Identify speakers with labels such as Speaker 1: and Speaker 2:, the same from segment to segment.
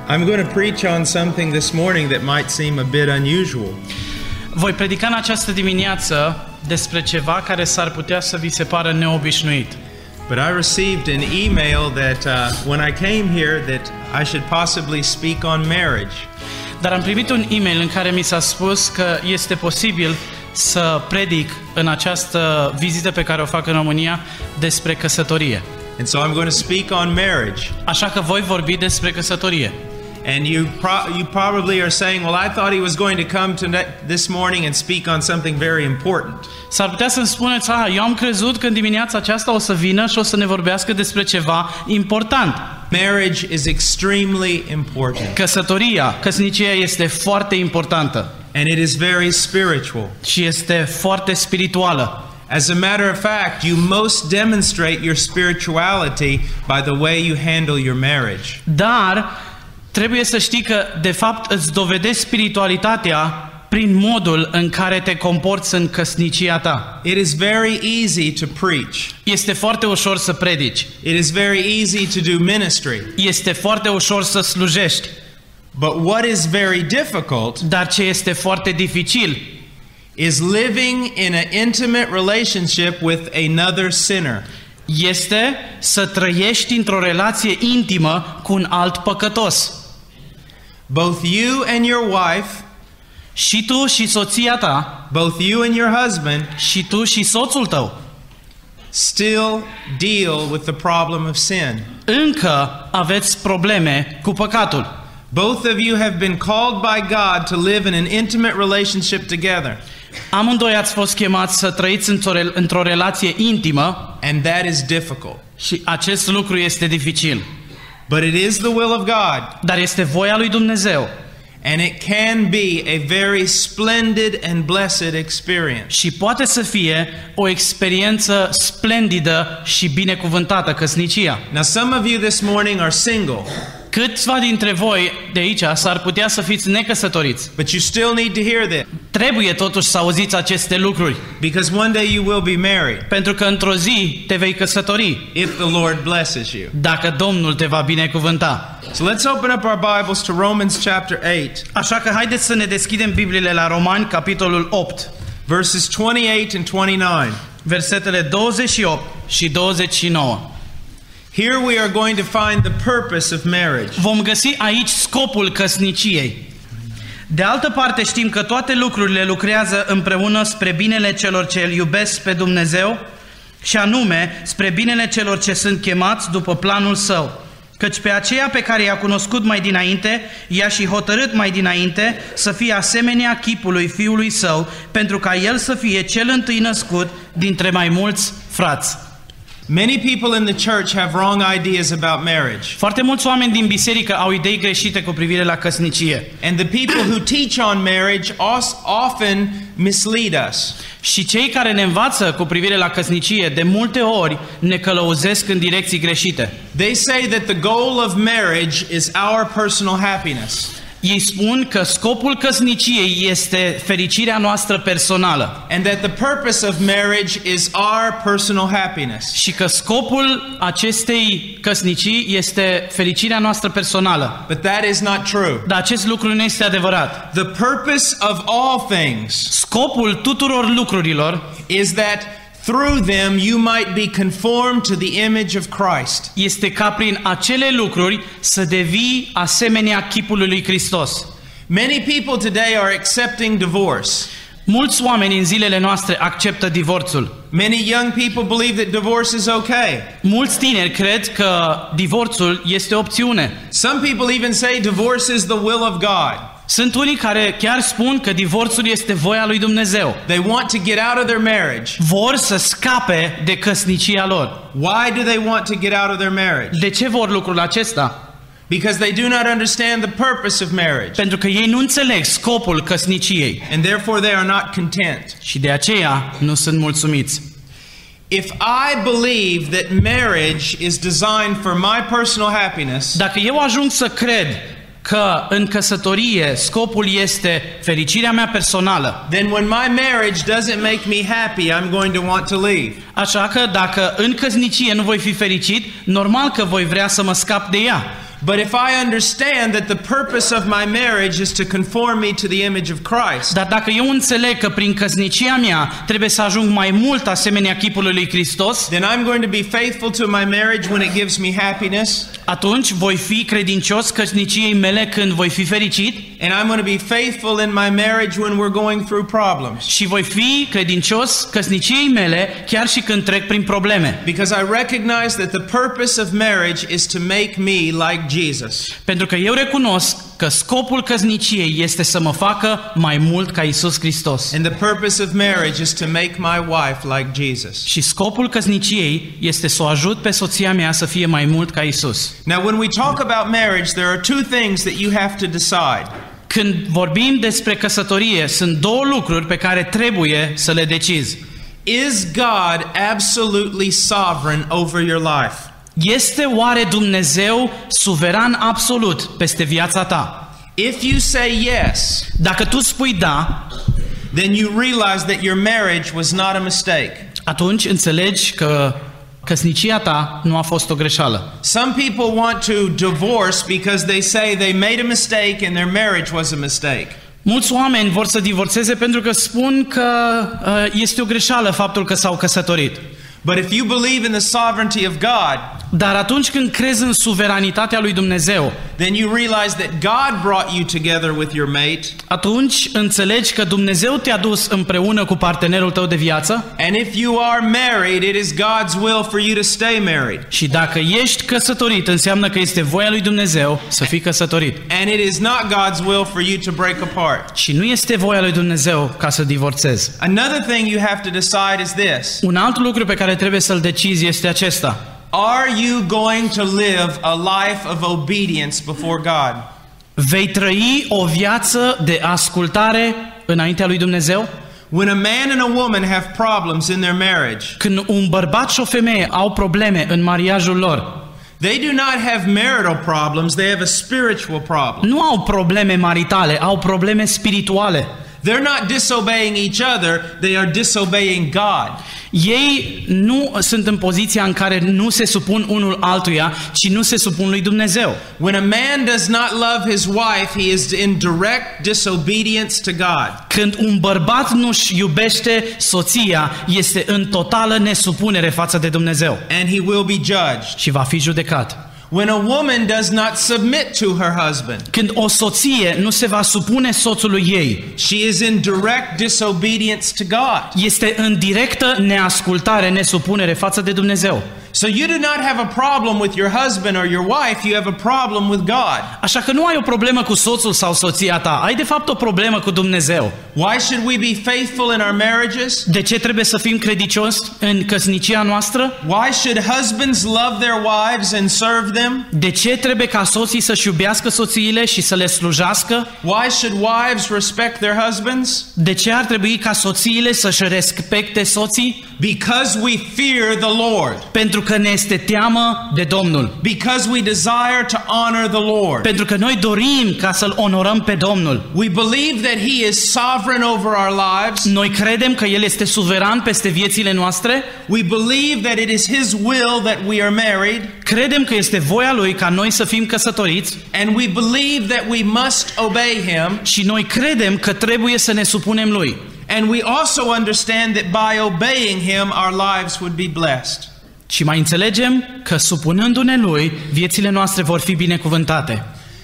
Speaker 1: I'm going to preach on something this morning that might seem a bit unusual.
Speaker 2: Voi predica în această dimineață despre ceva care s-ar putea să vi se pară neobișnuit.
Speaker 1: But I received an email that when I came here that I should possibly speak on marriage.
Speaker 2: Dar am primit un e-mail în care mi s-a spus că este posibil să predic în această vizită pe care o fac în România despre căsătorie.
Speaker 1: And so I'm going to speak on marriage.
Speaker 2: Așa că voi vorbi despre căsătorie.
Speaker 1: And you probably are saying, well, I thought he was going to come this morning and speak on something very important.
Speaker 2: S-ar putea să-mi spuneți, eu am crezut că în dimineața aceasta o să vină și o să ne vorbească despre ceva important.
Speaker 1: Marriage is extremely important.
Speaker 2: Căsătoria, căsnicia este foarte importantă.
Speaker 1: And it is very spiritual.
Speaker 2: Și este foarte spirituală.
Speaker 1: As a matter of fact, you most demonstrate your spirituality by the way you handle your marriage.
Speaker 2: Dar trebuie să știi că, de fapt, îți dovedești spiritualitatea prin modul în care te comporți în căsnicia ta.
Speaker 1: It is very easy to preach.
Speaker 2: Este foarte ușor să predici.
Speaker 1: It is very easy to do ministry.
Speaker 2: Este foarte ușor să slujești.
Speaker 1: But what is very difficult,
Speaker 2: dar ce este foarte dificil,
Speaker 1: is living in an intimate relationship with another sinner.
Speaker 2: Este să trăiești într-o relație intimă cu un alt păcătos.
Speaker 1: Both you and your wife,
Speaker 2: și tu și soția ta,
Speaker 1: both you and your husband,
Speaker 2: și tu și soțul tău,
Speaker 1: still deal with the problem of sin.
Speaker 2: Încă aveți probleme cu păcatul.
Speaker 1: Both of you have been called by God to live in an intimate relationship together.
Speaker 2: Amândoi ați fost chemați să trăiți într-o relație intimă.
Speaker 1: And that is difficult.
Speaker 2: Și acest lucru este dificil.
Speaker 1: But it is the will of God.
Speaker 2: Dar este voia lui Dumnezeu.
Speaker 1: And it can be a very splendid and blessed experience.
Speaker 2: Și poate să fie o experiență splendidă și binecuvântată căsnicia.
Speaker 1: Now some of you this morning are single.
Speaker 2: Câțiva dintre voi de aici s-ar putea să fiți necăsătoriți.
Speaker 1: But you still need to hear this.
Speaker 2: Trebuie totuși să auziți aceste lucruri.
Speaker 1: Because one day you will be married.
Speaker 2: Pentru că într-o zi te vei căsători.
Speaker 1: If the Lord blesses you.
Speaker 2: Dacă Domnul te va binecuvânta.
Speaker 1: So let's open up our Bibles to Romans chapter 8.
Speaker 2: Așa că haideți să ne deschidem Bibliile la Romani, capitolul 8.
Speaker 1: Verses 28 and 29.
Speaker 2: Versetele 28 și 29.
Speaker 1: Here we are going to find the purpose of marriage.
Speaker 2: Vom găsi aici scopul căsniciei. De altă parte știm că toate lucrurile lucrează împreună spre binele celor ce îl iubesc pe Dumnezeu, și anume spre binele celor ce sunt chemați după planul Său. Căci pe aceea pe care i-a cunoscut mai dinainte, i-a și hotărât mai dinainte să fie asemenea chipului Fiului Său, pentru ca El să fie cel întâi născut dintre mai mulți frați.
Speaker 1: Many people in the church have wrong ideas about marriage.
Speaker 2: Foarte mulți oameni din biserică au idei greșite cu privire la căsnicie.
Speaker 1: And the people who teach on marriage often mislead us.
Speaker 2: Și cei care ne învață cu privire la căsnicie de multe ori ne călăuzesc în direcții greșite.
Speaker 1: They say that the goal of marriage is our personal happiness.
Speaker 2: Ei spun că scopul căsniciei este fericirea noastră personală.
Speaker 1: And that the purpose of marriage is our personal happiness.
Speaker 2: Și că scopul acestei căsnicii este fericirea noastră personală.
Speaker 1: But that is not true.
Speaker 2: Dar acest lucru nu este adevărat.
Speaker 1: The purpose of all things,
Speaker 2: scopul tuturor lucrurilor,
Speaker 1: is that through them you might be conformed to the image of Christ.
Speaker 2: Este ca prin acele lucruri să devii asemenea chipului lui Hristos.
Speaker 1: Many people today are accepting divorce.
Speaker 2: Mulți oameni în zilele noastre acceptă divorțul.
Speaker 1: Many young people believe that divorce is okay.
Speaker 2: Mulți tineri cred că divorțul este o opțiune.
Speaker 1: Some people even say divorce is the will of God.
Speaker 2: Sunt unii care chiar spun că divorțul este voia lui Dumnezeu.
Speaker 1: They want to get out of their marriage.
Speaker 2: Vor să scape de căsnicia lor.
Speaker 1: Why do they want to get out of their marriage?
Speaker 2: De ce vor lucrul acesta?
Speaker 1: Because they do not understand the purpose of marriage.
Speaker 2: Pentru că ei nu înțeleg scopul căsniciei.
Speaker 1: And therefore they are not content.
Speaker 2: Și de aceea nu sunt mulțumiți.
Speaker 1: If I believe that marriage is designed for my personal happiness,
Speaker 2: dacă eu ajung să cred că în căsătorie scopul este fericirea mea personală,
Speaker 1: then when my marriage doesn't make me happy, I'm going to want to leave.
Speaker 2: Așa că dacă în căsnicie nu voi fi fericit, normal că voi vrea să mă scap de ea.
Speaker 1: But if I understand that the purpose of my marriage is to conform me to the image of Christ,
Speaker 2: Dar dacă eu înțeleg că prin căsnicia mea trebuie să ajung mai mult asemenea chipului lui Hristos,
Speaker 1: then I'm going to be faithful to my marriage when it gives me happiness,
Speaker 2: atunci voi fi credincios căsniciei mele când voi fi fericit
Speaker 1: and I'm going to be faithful in my marriage when we're going through problems.
Speaker 2: și voi fi credincios căsniciei mele chiar și când trec prin probleme.
Speaker 1: Because I recognize that the purpose of marriage is to make me like Jesus.
Speaker 2: Pentru că eu recunosc că scopul căsniciei este să mă facă mai mult ca Iisus Hristos.
Speaker 1: And the purpose of marriage is to make my wife like Jesus.
Speaker 2: Și scopul căsniciei este să o ajut pe soția mea să fie mai mult ca Iisus.
Speaker 1: Now, when we talk about marriage, there are two things that you have to decide.
Speaker 2: Când vorbim despre căsătorie, sunt două lucruri pe care trebuie să le decizi.
Speaker 1: Is God absolutely sovereign over your life?
Speaker 2: Este oare Dumnezeu suveran absolut peste viața ta?
Speaker 1: If you say yes,
Speaker 2: Dacă tu spui da,
Speaker 1: then you realize that your marriage was not a mistake.
Speaker 2: atunci înțelegi că căsnicia ta nu a fost o greșeală.
Speaker 1: Some people want to divorce because they say they made a mistake and their marriage was a mistake.
Speaker 2: Mulți oameni vor să divorțeze pentru că spun că este o greșeală faptul că s-au căsătorit.
Speaker 1: But if you believe in the sovereignty of God,
Speaker 2: Dar atunci când crezi în suveranitatea lui Dumnezeu,
Speaker 1: then you realize that God brought you together with your mate.
Speaker 2: atunci înțelegi că Dumnezeu te-a dus împreună cu partenerul tău de viață
Speaker 1: And if you are married, it is God's will for you to stay married.
Speaker 2: și dacă ești căsătorit, înseamnă că este voia lui Dumnezeu să fii căsătorit.
Speaker 1: And it is not God's will for you to break apart.
Speaker 2: Și nu este voia lui Dumnezeu ca să divorțezi.
Speaker 1: Another thing you have to decide is this.
Speaker 2: Un alt lucru pe care trebuie să-l decizi este acesta.
Speaker 1: Are you going to live a life of obedience before God?
Speaker 2: Vei trăi o viață de ascultare înaintea lui Dumnezeu?
Speaker 1: When a man and a woman have problems in their marriage,
Speaker 2: Când un bărbat și o femeie au probleme în mariajul lor,
Speaker 1: they do not have marital problems, they have a spiritual problem.
Speaker 2: nu au probleme maritale, au probleme spirituale.
Speaker 1: They're not disobeying each other, they are disobeying God.
Speaker 2: Ei nu sunt în poziția în care nu se supun unul altuia, ci nu se supun lui Dumnezeu.
Speaker 1: When a man does not love his wife, he is in direct disobedience to God.
Speaker 2: Când un bărbat nu-și iubește soția, este în totală nesupunere față de Dumnezeu
Speaker 1: And he will be judged.
Speaker 2: și va fi judecat.
Speaker 1: When a woman does not submit to her husband,
Speaker 2: Când o soție nu se va supune soțului ei,
Speaker 1: she is in direct disobedience to God.
Speaker 2: este în directă neascultare, nesupunere față de Dumnezeu.
Speaker 1: So you do not have a problem with your husband or your wife, you have a problem with God.
Speaker 2: Așa că nu ai o problemă cu soțul sau soția ta, ai de fapt o problemă cu Dumnezeu.
Speaker 1: Why should we be faithful in our marriages?
Speaker 2: De ce trebuie să fim credincioși în căsnicia noastră?
Speaker 1: Why should husbands love their wives and serve them?
Speaker 2: De ce trebuie ca soții să-și iubească soțiile și să le slujească?
Speaker 1: Why should wives respect their husbands?
Speaker 2: De ce ar trebui ca soțiile să-și respecte soții?
Speaker 1: Because we fear the Lord.
Speaker 2: Pentru că ne este teamă de Domnul.
Speaker 1: Because we desire to honor the Lord.
Speaker 2: Pentru că noi dorim ca să-L onorăm pe Domnul.
Speaker 1: We believe that He is sovereign over our lives.
Speaker 2: Noi credem că El este suveran peste viețile noastre.
Speaker 1: We believe that it is His will that we are married.
Speaker 2: Credem că este voia Lui ca noi să fim căsătoriți.
Speaker 1: And we believe that we must obey Him.
Speaker 2: Și noi credem că trebuie să ne supunem Lui.
Speaker 1: And we also understand that by obeying Him, our lives would be blessed.
Speaker 2: Și mai înțelegem că supunându-ne Lui, viețile noastre vor fi binecuvântate.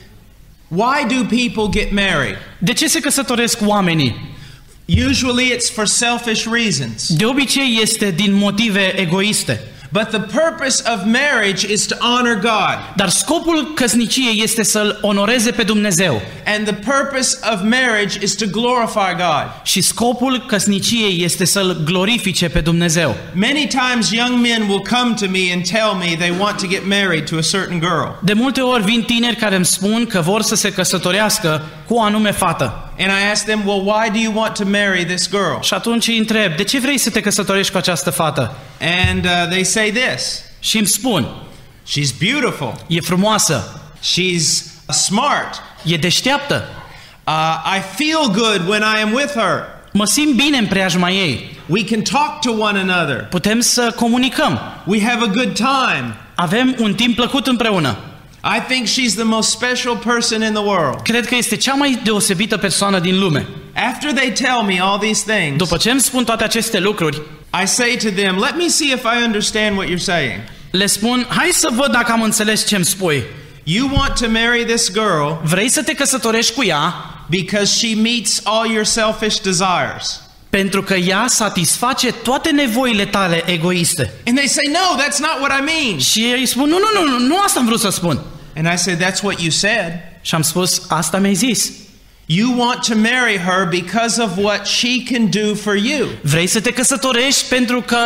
Speaker 1: Why do people get married?
Speaker 2: De ce se căsătoresc oamenii?
Speaker 1: Usually it's for selfish reasons.
Speaker 2: De obicei este din motive egoiste.
Speaker 1: But the purpose of marriage is to honor God.
Speaker 2: Dar scopul căsniciei este să-L onoreze pe Dumnezeu.
Speaker 1: And the purpose of marriage is to glorify God.
Speaker 2: Și scopul căsniciei este să-L glorifice pe Dumnezeu.
Speaker 1: Many times young men will come to me and tell me they want to get married to a certain girl.
Speaker 2: De multe ori vin tineri care îmi spun că vor să se căsătorească cu o anume fată.
Speaker 1: And I ask them, well, why do you want to marry this girl?
Speaker 2: Și atunci îi întreb, de ce vrei să te căsătorești cu această fată?
Speaker 1: And they say this.
Speaker 2: Și îmi spun,
Speaker 1: She's beautiful.
Speaker 2: e frumoasă,
Speaker 1: She's smart.
Speaker 2: e deșteaptă,
Speaker 1: I feel good when I am with her.
Speaker 2: mă simt bine în preajma ei,
Speaker 1: We can talk to one another.
Speaker 2: putem să comunicăm,
Speaker 1: We have a good time.
Speaker 2: avem un timp plăcut împreună.
Speaker 1: I think she's the most special person in the world.
Speaker 2: Cred că este cea mai deosebită persoană din lume.
Speaker 1: After they tell me all these things,
Speaker 2: După ce îmi spun toate aceste lucruri,
Speaker 1: I say to them, let me see if I understand what you're saying.
Speaker 2: le spun, hai să văd dacă am înțeles ce îmi spui.
Speaker 1: You want to marry this girl
Speaker 2: Vrei să te căsătorești cu ea
Speaker 1: because she meets all your selfish desires.
Speaker 2: pentru că ea satisface toate nevoile tale egoiste.
Speaker 1: And they say, no, that's not what I mean.
Speaker 2: Și ei spun, nu asta am vrut să spun.
Speaker 1: And I say, that's what you said.
Speaker 2: Și am spus, asta mi-ai zis.
Speaker 1: You want to marry her because of what she can do for you.
Speaker 2: Vrei să te căsătorești pentru că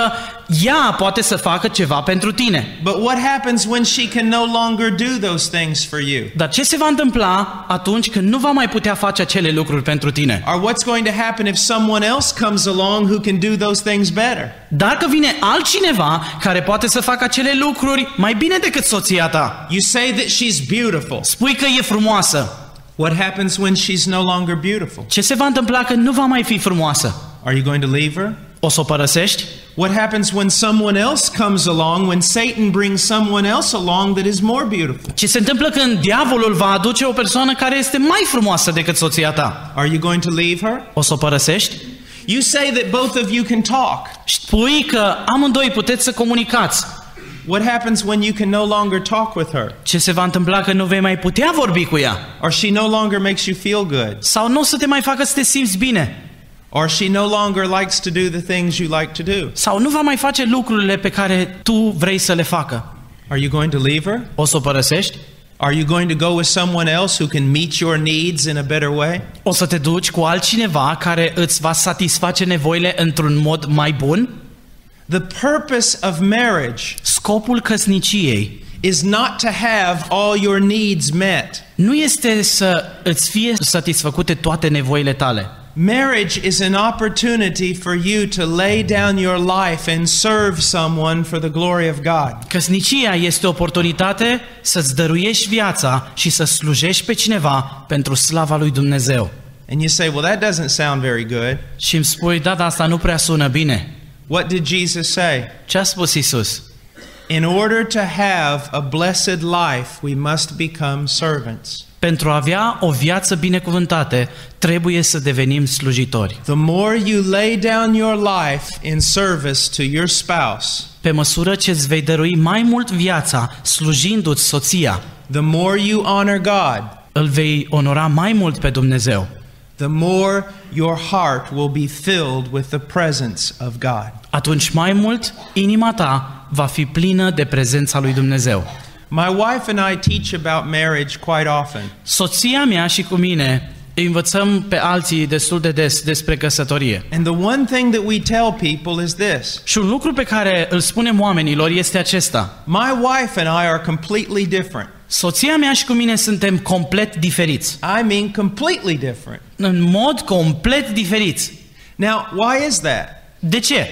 Speaker 2: ea poate să facă ceva pentru tine.
Speaker 1: But what happens when she can no longer do those things for you?
Speaker 2: Dar ce se va întâmpla atunci când nu va mai putea face acele lucruri pentru tine?
Speaker 1: Or what's going to happen if someone else comes along who can do those things better?
Speaker 2: Dacă vine altcineva care poate să facă acele lucruri mai bine decât soția ta,
Speaker 1: You say that she's beautiful.
Speaker 2: spui că e frumoasă.
Speaker 1: What happens when she's no longer beautiful?
Speaker 2: Ce se va întâmpla când nu va mai fi frumoasă?
Speaker 1: Are you going to leave her?
Speaker 2: O să o părăsești?
Speaker 1: What happens when someone else comes along, when Satan brings someone else along that is more beautiful?
Speaker 2: Ce se întâmplă când diavolul va aduce o persoană care este mai frumoasă decât soția ta?
Speaker 1: Are you going to leave her?
Speaker 2: O să o părăsești?
Speaker 1: You say that both of you can talk.
Speaker 2: Spui că amândoi puteți să comunicați.
Speaker 1: What happens when you can no longer talk with her?
Speaker 2: Ce se va întâmpla când nu vei mai putea vorbi cu ea?
Speaker 1: Or she no longer makes you feel good?
Speaker 2: Sau nu o să te mai facă să te simți bine?
Speaker 1: Or she no longer likes to do the things you like to do?
Speaker 2: Sau nu va mai face lucrurile pe care tu vrei să le facă?
Speaker 1: Are you going to leave her?
Speaker 2: O să o părăsești?
Speaker 1: Are you going to go with someone else who can meet your needs in a better way?
Speaker 2: O să te duci cu altcineva care îți va satisface nevoile într-un mod mai bun?
Speaker 1: The purpose of marriage
Speaker 2: Scopul căsniciei
Speaker 1: is not to have all your needs met.
Speaker 2: nu este să îți fie satisfăcute toate nevoile tale.
Speaker 1: Marriage is an opportunity for you to lay down your life and serve someone for the glory of God.
Speaker 2: Căsnicia este o oportunitate să-ți dăruiești viața și să slujești pe cineva pentru slava lui Dumnezeu.
Speaker 1: And you say, well, that doesn't sound very good.
Speaker 2: Și îmi spui, da, dar asta nu prea sună bine.
Speaker 1: What did Jesus say?
Speaker 2: Ce a spus Isus?
Speaker 1: In order to have a blessed life, we must become servants.
Speaker 2: Pentru a avea o viață binecuvântată, trebuie să devenim slujitori.
Speaker 1: The more you lay down your life in service to your spouse,
Speaker 2: Pe măsură ce îți vei dărui mai mult viața slujindu-ți soția,
Speaker 1: the more you honor God,
Speaker 2: îl vei onora mai mult pe Dumnezeu.
Speaker 1: the more your heart will be filled with the presence of God.
Speaker 2: Atunci mai mult, inima ta va fi plină de prezența lui Dumnezeu.
Speaker 1: My wife and I teach about marriage quite often.
Speaker 2: Soția mea și cu mine îi învățăm pe alții destul de des despre căsătorie.
Speaker 1: And the one thing that we tell people is this.
Speaker 2: Și un lucru pe care îl spunem oamenilor este acesta.
Speaker 1: My wife and I are completely different.
Speaker 2: Soția mea și cu mine suntem complet diferiți.
Speaker 1: I mean completely different.
Speaker 2: În mod complet diferiți.
Speaker 1: Now, why is that?
Speaker 2: De ce?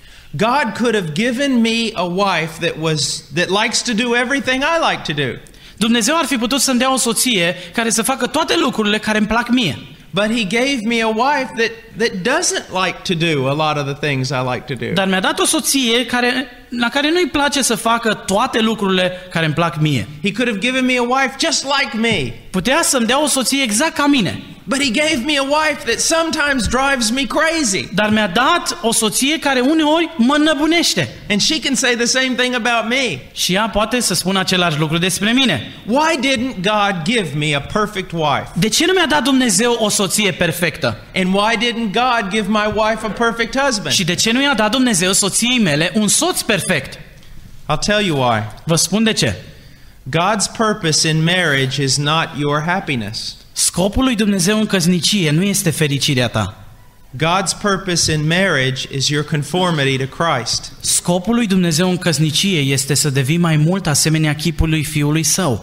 Speaker 1: God could have given me a wife that likes to do everything I like to do.
Speaker 2: Dumnezeu ar fi putut să-mi dea o soție care să facă toate lucrurile care îmi plac mie.
Speaker 1: But he gave me a wife that doesn't like to do a lot of the things I like to do.
Speaker 2: Dar mi-a dat o soție la care nu-i place să facă toate lucrurile care îmi plac mie.
Speaker 1: He could have given me a wife just like me.
Speaker 2: Putea să-mi dea o soție exact ca mine.
Speaker 1: But he gave me a wife that sometimes drives me crazy.
Speaker 2: Dar mi-a dat o soție care uneori mă înnăbunește.
Speaker 1: And she can say the same thing about me.
Speaker 2: Și ea poate să spună același lucru despre mine.
Speaker 1: Why didn't God give me a perfect wife?
Speaker 2: De ce nu mi-a dat Dumnezeu o soție perfectă?
Speaker 1: And why didn't God give my wife a perfect husband?
Speaker 2: Și de ce nu i-a dat Dumnezeu soției mele un soț perfect?
Speaker 1: I'll tell you why.
Speaker 2: Vă spun de ce.
Speaker 1: God's purpose in marriage is not your happiness.
Speaker 2: Scopul lui Dumnezeu în căsnicie nu este fericirea ta.
Speaker 1: God's purpose in marriage is your conformity to Christ.
Speaker 2: Scopul lui Dumnezeu în căsnicie este să devii mai mult asemenea chipului Fiului Său.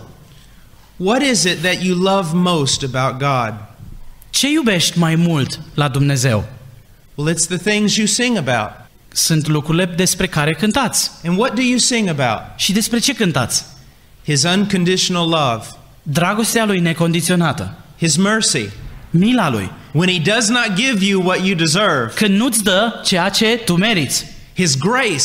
Speaker 1: What is it that you love most about God?
Speaker 2: Ce iubești mai mult la Dumnezeu?
Speaker 1: Well, it's the things you sing about.
Speaker 2: Sunt lucrurile despre care cântați.
Speaker 1: And what do you sing about?
Speaker 2: Și despre ce cântați?
Speaker 1: His unconditional love,
Speaker 2: Dragostea lui necondiționată,
Speaker 1: His mercy,
Speaker 2: mila lui,
Speaker 1: when He does not give you what you deserve,
Speaker 2: când nu-ți dă ceea ce tu meriți,
Speaker 1: His grace,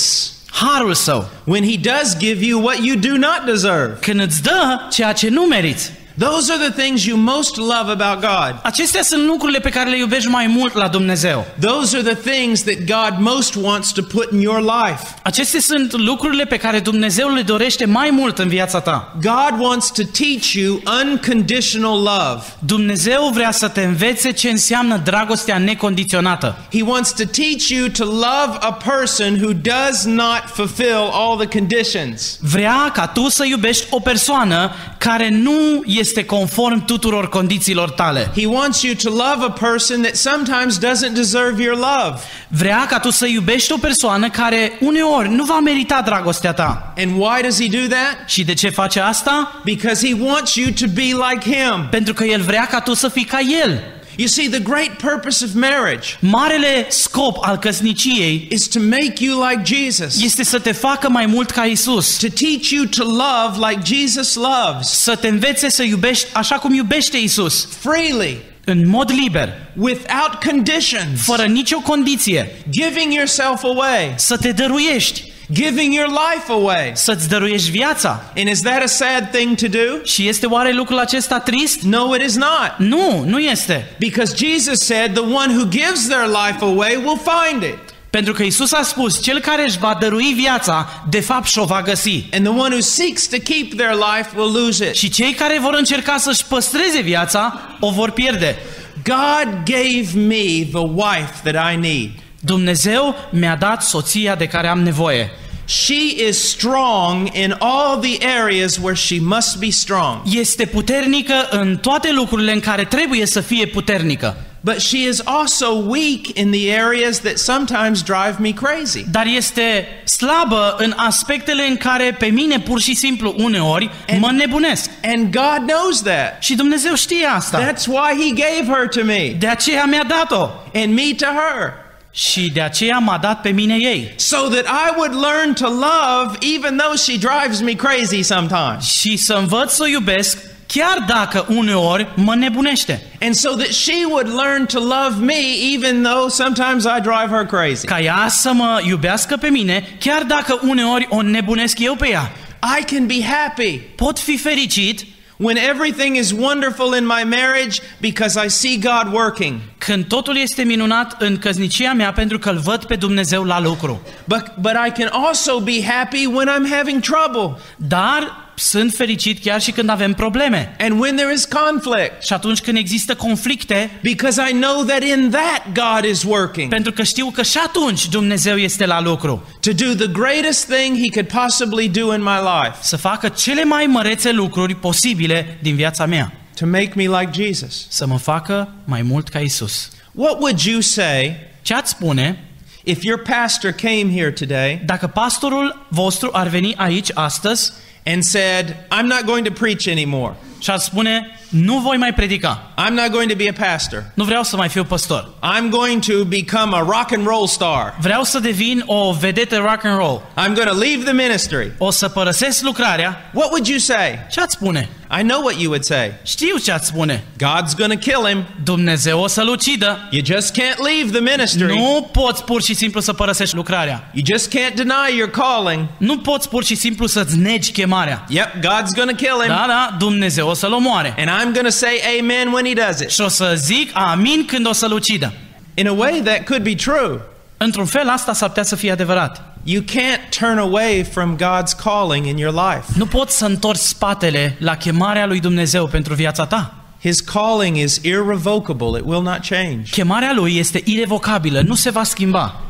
Speaker 2: harul său,
Speaker 1: when he does give you what you do not deserve.
Speaker 2: când îți dă ceea ce nu meriți.
Speaker 1: Those are the things you most love about God.
Speaker 2: Acestea sunt lucrurile pe care le iubești mai mult la Dumnezeu.
Speaker 1: Those are the things that God most wants to put in your life.
Speaker 2: Acestea sunt lucrurile pe care Dumnezeu le dorește mai mult în viața ta.
Speaker 1: God wants to teach you unconditional love.
Speaker 2: Dumnezeu vrea să te învețe ce înseamnă dragostea necondiționată.
Speaker 1: He wants to teach you to love a person who does not fulfill all the conditions.
Speaker 2: Vrea ca tu să iubești o persoană care nu este conform tuturor condițiilor tale.
Speaker 1: He wants you to love a person that sometimes doesn't deserve your love.
Speaker 2: Vrea ca tu să iubești o persoană care uneori nu va merita dragostea ta.
Speaker 1: And why does he do that?
Speaker 2: Și de ce face asta?
Speaker 1: Because he wants you to be like him.
Speaker 2: Pentru că El vrea ca tu să fii ca El.
Speaker 1: You see, the great purpose of marriage
Speaker 2: Marele scop al căsniciei
Speaker 1: is to make you like Jesus.
Speaker 2: este să te facă mai mult ca Isus.
Speaker 1: To teach you to love like Jesus loves.
Speaker 2: Să te învețe să iubești așa cum iubește Isus.
Speaker 1: Freely.
Speaker 2: În mod liber.
Speaker 1: Without conditions.
Speaker 2: Fără nicio condiție.
Speaker 1: Giving yourself away.
Speaker 2: Să te dăruiești.
Speaker 1: Giving your life away.
Speaker 2: Să-ți dăruiești viața.
Speaker 1: And is that a sad thing to do?
Speaker 2: Și este oare lucrul acesta trist?
Speaker 1: No, it is not.
Speaker 2: Nu, nu este.
Speaker 1: Because Jesus said the one who gives their life away will find it.
Speaker 2: Pentru că Isus a spus, cel care își va dărui viața, de fapt și-o va găsi.
Speaker 1: And the one who seeks to keep their life will lose it.
Speaker 2: Și cei care vor încerca să-și păstreze viața, o vor pierde.
Speaker 1: God gave me the wife that I need.
Speaker 2: Dumnezeu mi-a dat soția de care am nevoie.
Speaker 1: She is strong in all the areas where she must be strong.
Speaker 2: Este puternică în toate lucrurile în care trebuie să fie puternică.
Speaker 1: But she is also weak in the areas that sometimes drive me crazy.
Speaker 2: Dar este slabă în aspectele în care pe mine pur și simplu uneori mă nebunesc.
Speaker 1: And God knows that.
Speaker 2: Și Dumnezeu știe asta.
Speaker 1: That's why he gave her to me.
Speaker 2: De aceea mi-a dat-o.
Speaker 1: And me to her.
Speaker 2: Și de aceea m-a dat pe mine ei.
Speaker 1: So that I would learn to love even though she drives me crazy sometimes.
Speaker 2: Și să învăț să o iubesc chiar dacă uneori mă nebunește.
Speaker 1: And so that she would learn to love me even though sometimes I drive her crazy.
Speaker 2: Ca ea să mă iubească pe mine chiar dacă uneori o nebunesc eu pe ea.
Speaker 1: I can be happy.
Speaker 2: Pot fi fericit
Speaker 1: when everything is wonderful in my marriage because I see God working.
Speaker 2: Când totul este minunat în căsnicia mea pentru că îl văd pe Dumnezeu la lucru.
Speaker 1: But I can also be happy when I'm having trouble.
Speaker 2: Dar sunt fericit chiar și când avem probleme.
Speaker 1: And when there is conflict.
Speaker 2: Și atunci când există conflicte.
Speaker 1: Because I know that in that God is working.
Speaker 2: Pentru că știu că și atunci Dumnezeu este la lucru.
Speaker 1: To do the greatest thing he could possibly do in my life.
Speaker 2: Să facă cele mai mărețe lucruri posibile din viața mea.
Speaker 1: To make me like Jesus.
Speaker 2: Să mă facă mai mult ca Isus.
Speaker 1: What would you say?
Speaker 2: Ce ați spune?
Speaker 1: If your pastor came here today.
Speaker 2: Dacă pastorul vostru ar veni aici astăzi
Speaker 1: and said, I'm not going to preach anymore.
Speaker 2: Și ar spune, nu voi mai predica.
Speaker 1: I'm not going to be a pastor.
Speaker 2: Nu vreau să mai fiu păstor.
Speaker 1: I'm going to become a rock and roll star.
Speaker 2: Vreau să devin o vedetă rock and roll.
Speaker 1: I'm going to leave the ministry.
Speaker 2: O să părăsesc lucrarea.
Speaker 1: What would you say?
Speaker 2: Ce ați spune?
Speaker 1: I know what you would say.
Speaker 2: Știu ce ați spune.
Speaker 1: God's going to kill him.
Speaker 2: Dumnezeu o să-l ucidă.
Speaker 1: You just can't leave the ministry.
Speaker 2: Nu poți pur și simplu să părăsești lucrarea.
Speaker 1: You just can't deny your calling.
Speaker 2: Nu poți pur și simplu să-ți negi chemarea.
Speaker 1: Yep, God's going to kill him.
Speaker 2: Da, Dumnezeu o să-l omoare.
Speaker 1: And I'm going to say amen when he does it.
Speaker 2: Și o să zic amin când o să-l ucidă.
Speaker 1: In a way that could be true.
Speaker 2: Într-un fel asta s-ar putea să fie adevărat.
Speaker 1: You can't turn away from God's calling in your life.
Speaker 2: Nu poți să întorci spatele la chemarea lui Dumnezeu pentru viața ta.
Speaker 1: His calling is irrevocable. It will not change.
Speaker 2: Chemarea lui este irevocabilă, nu se va schimba.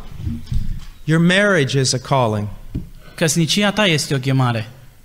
Speaker 1: Your marriage is a calling.
Speaker 2: Căsnicia ta este o chemare.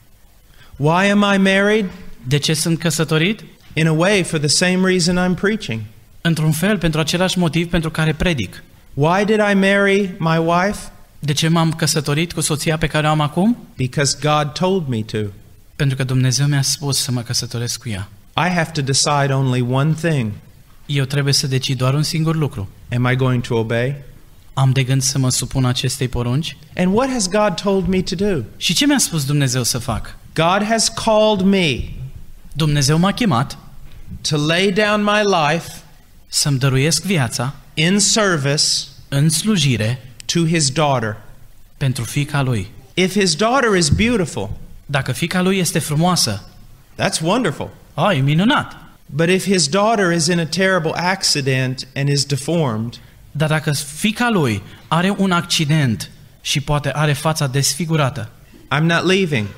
Speaker 1: Why am I married?
Speaker 2: De ce sunt căsătorit?
Speaker 1: In a way, for the same reason I'm preaching.
Speaker 2: Într-un fel, pentru același motiv pentru care predic.
Speaker 1: Why did I marry my wife?
Speaker 2: De ce m-am căsătorit cu soția pe care o am acum?
Speaker 1: Because God told me to.
Speaker 2: Pentru că Dumnezeu mi-a spus să mă căsătoresc cu ea.
Speaker 1: I have to decide only one thing.
Speaker 2: Eu trebuie să decid doar un singur lucru.
Speaker 1: Am I going to obey?
Speaker 2: Am de gând să mă supun acestei porunci?
Speaker 1: And what has God told me to do?
Speaker 2: Și ce mi-a spus Dumnezeu să fac?
Speaker 1: God has called me.
Speaker 2: Dumnezeu m-a chemat
Speaker 1: to lay down my life
Speaker 2: să-mi dăruiesc viața
Speaker 1: in service
Speaker 2: în slujire
Speaker 1: to his daughter.
Speaker 2: pentru fiica lui.
Speaker 1: If his daughter is beautiful,
Speaker 2: Dacă fiica lui este frumoasă,
Speaker 1: that's wonderful.
Speaker 2: e minunat.
Speaker 1: But if his daughter is in a terrible accident and is deformed,
Speaker 2: Dar dacă fiica lui are un accident și poate are fața desfigurată,
Speaker 1: I'm not leaving.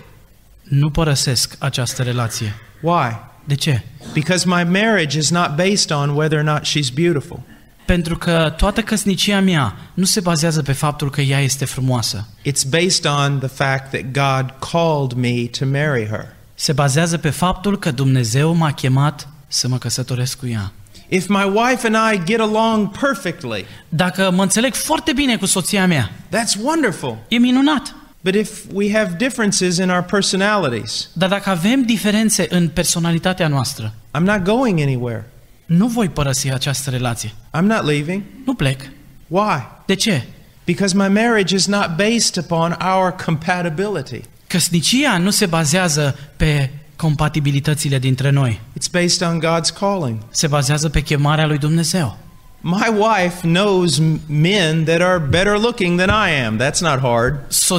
Speaker 2: nu părăsesc această relație.
Speaker 1: Why?
Speaker 2: De ce?
Speaker 1: Because my marriage is not based on whether or not she's beautiful.
Speaker 2: Pentru că toată căsnicia mea nu se bazează pe faptul că ea este frumoasă.
Speaker 1: It's based on the fact that God called me to marry her.
Speaker 2: Se bazează pe faptul că Dumnezeu m-a chemat să mă căsătoresc cu ea.
Speaker 1: If my wife and I get along perfectly,
Speaker 2: Dacă mă înțeleg foarte bine cu soția mea,
Speaker 1: that's wonderful.
Speaker 2: e minunat.
Speaker 1: But if we have differences in our personalities,
Speaker 2: Dar dacă avem diferențe în personalitatea noastră,
Speaker 1: I'm not going anywhere.
Speaker 2: nu voi părăsi această relație.
Speaker 1: I'm not leaving.
Speaker 2: Nu plec.
Speaker 1: Why?
Speaker 2: De ce?
Speaker 1: Because my marriage is not based upon our compatibility.
Speaker 2: Căsnicia nu se bazează pe compatibilitățile dintre noi.
Speaker 1: It's based on God's calling.
Speaker 2: Se bazează pe chemarea lui Dumnezeu.
Speaker 1: My wife knows men that are better looking than I am. That's not hard.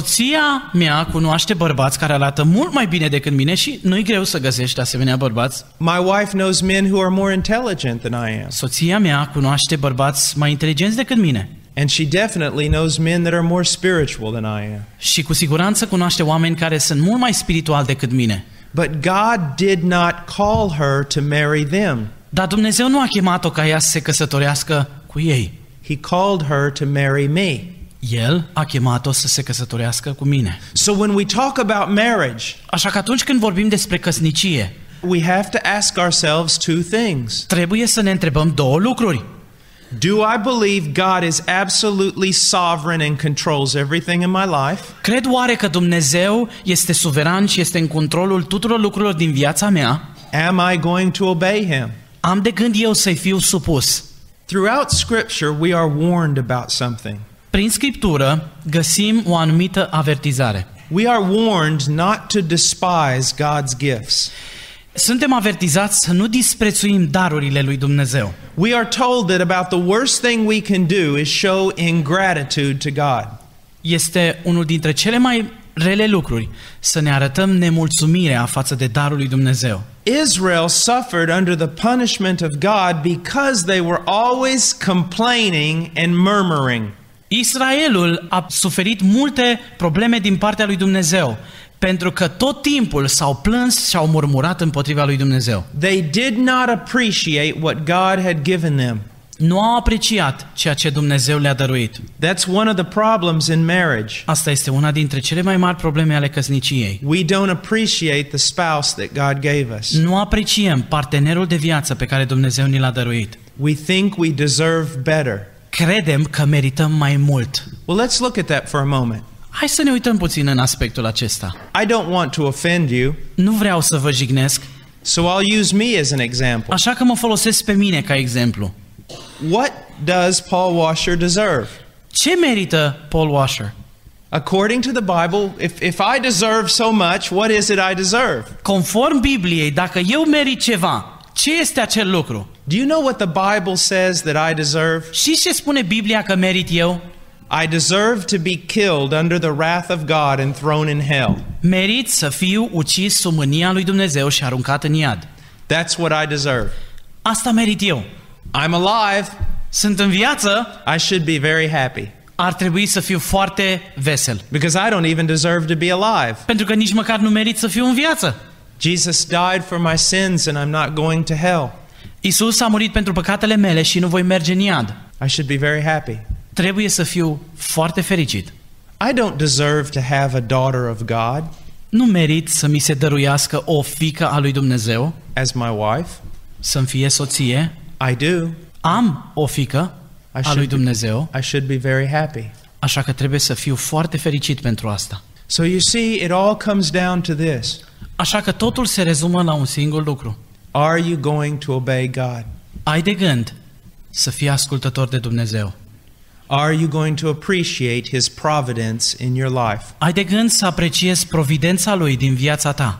Speaker 2: Soția mea cunoaște bărbați care arată mult mai bine decât mine și nu-i greu să găsești asemenea bărbați.
Speaker 1: My wife knows men who are more intelligent than I am.
Speaker 2: Soția mea cunoaște bărbați mai inteligenți decât mine.
Speaker 1: And she definitely knows men that are more spiritual than I am.
Speaker 2: Și cu siguranță cunoaște oameni care sunt mult mai spirituali decât mine.
Speaker 1: But God did not call her to marry them.
Speaker 2: Dar Dumnezeu nu a chemat-o ca ea să se căsătorească cu ei.
Speaker 1: He called her to marry me.
Speaker 2: El a chemat-o să se căsătorească cu mine.
Speaker 1: So when we talk about marriage,
Speaker 2: Așa că atunci când vorbim despre căsnicie,
Speaker 1: we have to ask ourselves two things.
Speaker 2: trebuie să ne întrebăm două lucruri.
Speaker 1: Do I believe God is absolutely sovereign and controls everything in my life?
Speaker 2: Cred oare că Dumnezeu este suveran și este în controlul tuturor lucrurilor din viața mea?
Speaker 1: Am I going to obey him?
Speaker 2: Am de gând eu să-i fiu supus.
Speaker 1: Throughout Scripture, we are warned about something.
Speaker 2: Prin Scriptură găsim o anumită avertizare.
Speaker 1: We are warned not to despise God's gifts.
Speaker 2: Suntem avertizați să nu disprețuim darurile lui Dumnezeu.
Speaker 1: We are told that about the worst thing we can do is show ingratitude to God.
Speaker 2: Este unul dintre cele mai rele lucruri să ne arătăm nemulțumirea față de darul lui Dumnezeu.
Speaker 1: Israel suffered under the punishment of God because they were always complaining and murmuring.
Speaker 2: Israelul a suferit multe probleme din partea lui Dumnezeu, pentru că tot timpul s-au plâns și au murmurat împotriva lui Dumnezeu.
Speaker 1: They did not appreciate what God had given them.
Speaker 2: Nu au apreciat ceea ce Dumnezeu le-a dăruit.
Speaker 1: That's one of the problems in marriage.
Speaker 2: Asta este una dintre cele mai mari probleme ale căsniciei.
Speaker 1: We don't appreciate the spouse that God gave us.
Speaker 2: Nu apreciem partenerul de viață pe care Dumnezeu ni l-a dăruit.
Speaker 1: We think we deserve better.
Speaker 2: Credem că merităm mai mult.
Speaker 1: Well, let's look at that for a moment.
Speaker 2: Hai să ne uităm puțin în aspectul acesta.
Speaker 1: I don't want to offend you,
Speaker 2: Nu vreau să vă jignesc,
Speaker 1: so I'll use me as an example.
Speaker 2: așa că mă folosesc pe mine ca exemplu.
Speaker 1: What does Paul Washer deserve?
Speaker 2: Ce merită Paul Washer?
Speaker 1: According to the Bible, if I deserve so much, what is it I deserve?
Speaker 2: Conform Bibliei, dacă eu merit ceva, ce este acel lucru?
Speaker 1: Do you know what the Bible says that I deserve?
Speaker 2: Și ce spune Biblia că merit eu?
Speaker 1: I deserve to be killed under the wrath of God and thrown in hell.
Speaker 2: Merit să fiu ucis sub mânia lui Dumnezeu și aruncat în iad.
Speaker 1: That's what I deserve.
Speaker 2: Asta merit eu.
Speaker 1: I'm alive.
Speaker 2: Sunt în viață,
Speaker 1: I should be very happy
Speaker 2: ar trebui să fiu foarte vesel.
Speaker 1: because I don't even deserve to be alive.
Speaker 2: Pentru că nici măcar nu merit să fiu în viață.
Speaker 1: Jesus died for my sins and I'm not going to hell.
Speaker 2: Isus a murit pentru păcatele mele și nu voi merge în iad.
Speaker 1: I should be very happy.
Speaker 2: Trebuie să fiu foarte fericit.
Speaker 1: I don't deserve to have a daughter of God
Speaker 2: Nu merit să mi se dăruiască o fiică a lui Dumnezeu,
Speaker 1: as my wife.
Speaker 2: să-mi fie soție.
Speaker 1: I do.
Speaker 2: Am o fiică a lui Dumnezeu,
Speaker 1: I should be very happy.
Speaker 2: așa că trebuie să fiu foarte fericit pentru asta.
Speaker 1: So you see, it all comes down to this.
Speaker 2: Așa că totul se rezumă la un singur lucru.
Speaker 1: Are you going to obey God?
Speaker 2: Ai de gând să fii ascultător de Dumnezeu.
Speaker 1: Are you going to appreciate His providence in your life?
Speaker 2: Ai de gând să apreciezi providența Lui din viața ta.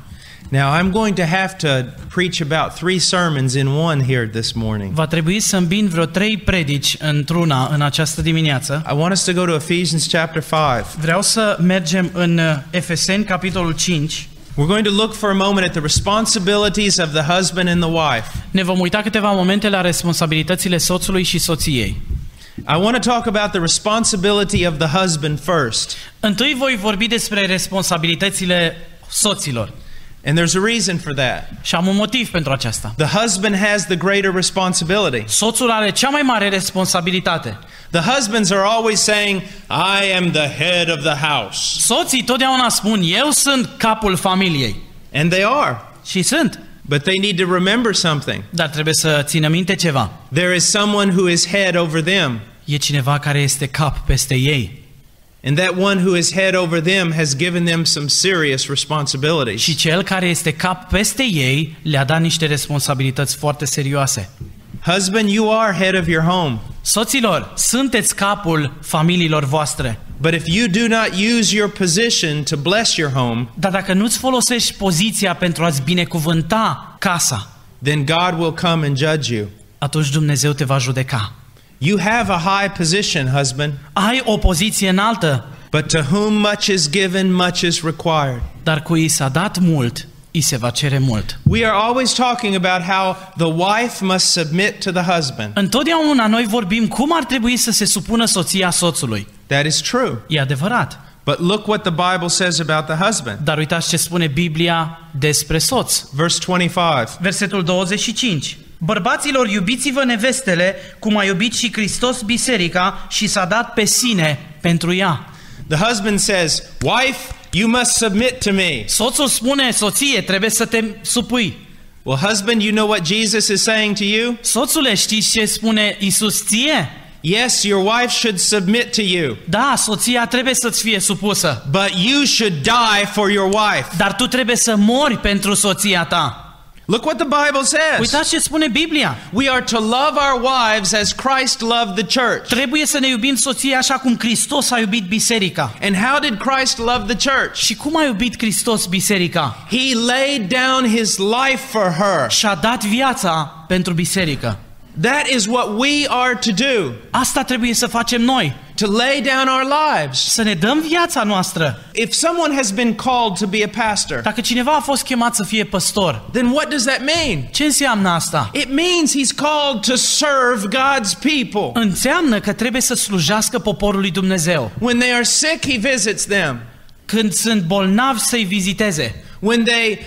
Speaker 1: Now, I'm going to have to preach about 3 sermons in one here this morning.
Speaker 2: Va trebui să îmbin vreo 3 predici într-una în această dimineață.
Speaker 1: I want us to go to Ephesians chapter 5.
Speaker 2: Vreau să mergem în Efeseni, capitolul 5.
Speaker 1: We're going to look for a moment at the responsibilities of the husband and the wife.
Speaker 2: Ne vom uita câteva momente la responsabilitățile soțului și soției.
Speaker 1: I want to talk about the responsibility of the husband first.
Speaker 2: Întâi voi vorbi despre responsabilitățile soților.
Speaker 1: And there's a reason for that.
Speaker 2: Și am un motiv pentru aceasta.
Speaker 1: The husband has the greater responsibility.
Speaker 2: Soțul are cea mai mare responsabilitate.
Speaker 1: The husbands are always saying, I am the head of the house.
Speaker 2: Soții totdeauna spun, eu sunt capul familiei.
Speaker 1: And they are.
Speaker 2: Și sunt.
Speaker 1: But they need to remember something.
Speaker 2: Dar trebuie să țină minte ceva.
Speaker 1: There is someone who is head over them.
Speaker 2: E cineva care este cap peste ei.
Speaker 1: And that one who is head over them has given them some serious responsibilities.
Speaker 2: Și cel care este cap peste ei le-a dat niște responsabilități foarte serioase.
Speaker 1: Husband, you are head of your home.
Speaker 2: Soților, sunteți capul familiilor voastre.
Speaker 1: But if you do not use your position to bless your home,
Speaker 2: Dar dacă nu-ți folosești poziția pentru a-ți binecuvânta casa,
Speaker 1: then God will come and judge you.
Speaker 2: atunci Dumnezeu te va judeca.
Speaker 1: You have a high position, husband,
Speaker 2: Ai o poziție înaltă,
Speaker 1: but to whom much is given, much is required.
Speaker 2: dar cui s-a dat mult, îi se va cere mult.
Speaker 1: We are always talking about how the wife must submit to the husband.
Speaker 2: Întotdeauna noi vorbim cum ar trebui să se supună soția soțului.
Speaker 1: That is true.
Speaker 2: E adevărat.
Speaker 1: But look what the Bible says about the husband.
Speaker 2: Dar uitați ce spune Biblia despre soț.
Speaker 1: Verse 25.
Speaker 2: Versetul 25. Bărbaților, iubiți-vă nevestele, cum a iubit și Hristos biserica și s-a dat pe sine pentru ea.
Speaker 1: The husband says, wife, you must submit to me.
Speaker 2: Soțul spune, soție, trebuie să te supui.
Speaker 1: Well, husband, you know what Jesus is saying to you?
Speaker 2: Soțule, știți ce spune Iisus ție?
Speaker 1: Yes, your wife should submit to you,
Speaker 2: Da, soția trebuie să-ți fie supusă,
Speaker 1: but you should die for your wife.
Speaker 2: dar tu trebuie să mori pentru soția ta.
Speaker 1: Look what the Bible says.
Speaker 2: Uitați ce spune Biblia.
Speaker 1: We are to love our wives as Christ loved the church.
Speaker 2: Trebuie să ne iubim soția așa cum Hristos a iubit biserica.
Speaker 1: And how did Christ love the church?
Speaker 2: Și cum a iubit Hristos biserica?
Speaker 1: He laid down his life for her.
Speaker 2: Și-a dat viața pentru biserică.
Speaker 1: That is what we are to do.
Speaker 2: Asta trebuie să facem noi.
Speaker 1: To lay down our lives.
Speaker 2: Să ne dăm viața noastră.
Speaker 1: If someone has been called to be a pastor,
Speaker 2: Dacă cineva a fost chemat să fie păstor,
Speaker 1: then what does that mean?
Speaker 2: ce înseamnă asta?
Speaker 1: It means he's called to serve God's people.
Speaker 2: Înseamnă că trebuie să slujească poporului Dumnezeu.
Speaker 1: When they are sick, he visits them.
Speaker 2: Când sunt bolnavi, să-i viziteze.
Speaker 1: When they